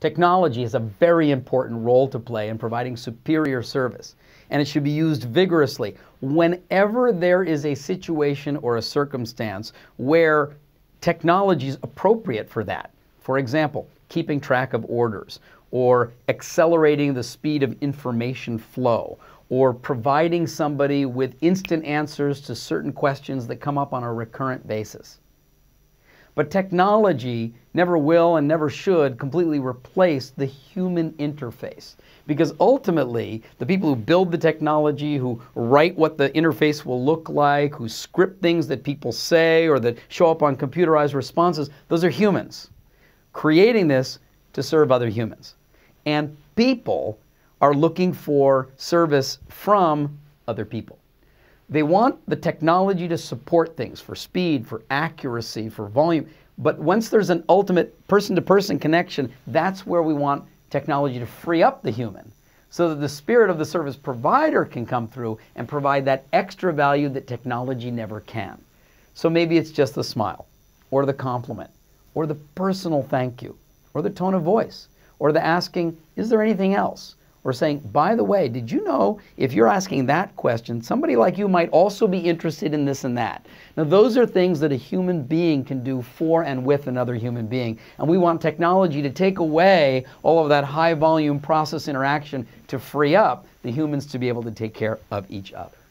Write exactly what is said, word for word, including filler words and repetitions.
Technology has a very important role to play in providing superior service, and it should be used vigorously whenever there is a situation or a circumstance where technology is appropriate for that. For example, keeping track of orders, or accelerating the speed of information flow, or providing somebody with instant answers to certain questions that come up on a recurrent basis. But technology never will and never should completely replace the human interface, because ultimately the people who build the technology, who write what the interface will look like, who script things that people say or that show up on computerized responses, those are humans creating this to serve other humans. And people are looking for service from other people. They want the technology to support things for speed, for accuracy, for volume. But once there's an ultimate person-to-person connection, that's where we want technology to free up the human, so that the spirit of the service provider can come through and provide that extra value that technology never can. So maybe it's just the smile, or the compliment, or the personal thank you, or the tone of voice, or the asking, is there anything else? Or saying, by the way, did you know if you're asking that question, somebody like you might also be interested in this and that? Now, those are things that a human being can do for and with another human being. And we want technology to take away all of that high volume process interaction to free up the humans to be able to take care of each other.